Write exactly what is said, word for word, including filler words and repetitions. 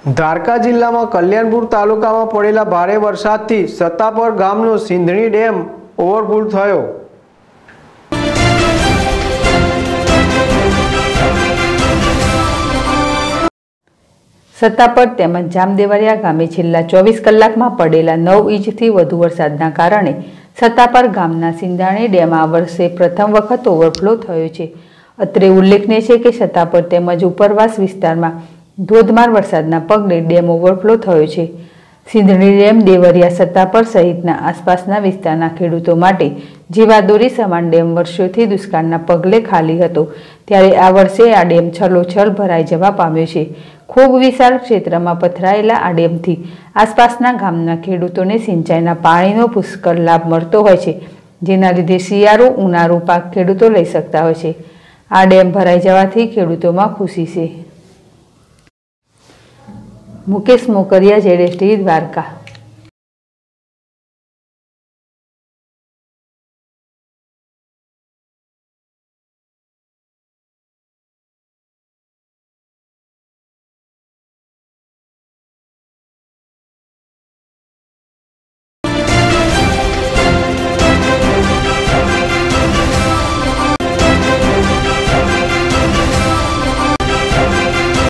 દ્વારકા જિલ્લામાં કલ્યાણપુર તાલુકામાં પડેલા ભારે વરસાદથી સત્તાપર ગામનો સિંધણી ડેમ ઓવરફ્લો થયો। સત્તાપર તેમજ જામદેવરિયા ગામે છેલ્લા ચોવીસ કલાકમાં પડેલા નવ ઇંચથી વધુ વરસાદના કારણે સત્તાપર ગામના સિંધાણી ડેમ આ વર્ષે પ્રથમ વખત ઓવરફ્લો થયો છે। અત્રે ઉલ્લેખનીય છે કે સત્તાપર તેમજ ઉપરવાસ વિસ્તારમાં ધોધમાર વરસાદના પગલે ડેમ ઓવરફ્લો થયો છે। સિંધણી ડેમ દેવરિયા સત્તાપર સહિતના આસપાસના વિસ્તારના ખેડૂતો માટે જીવાદોરી સમાન ડેમ વર્ષોથી દુષ્કાળના પગલે ખાલી હતો, ત્યારે આ વર્ષે આ ડેમ છલોછલ ભરાઈ જવા પામ્યો છે। ખૂબ વિશાળ ક્ષેત્રમાં પથરાયેલા આ ડેમથી આસપાસના ગામના ખેડૂતોને સિંચાઈના પાણીનો પુષ્કળ લાભ મળતો હોય છે, જેના લીધે શિયાળુ ઉનાળુ પાક ખેડૂતો લઈ શકતા હોય છે। આ ડેમ ભરાઈ જવાથી ખેડૂતોમાં ખુશી છે। મુકેશ મોકરિયા, જેડેશ ટીવી, દ્વારકા।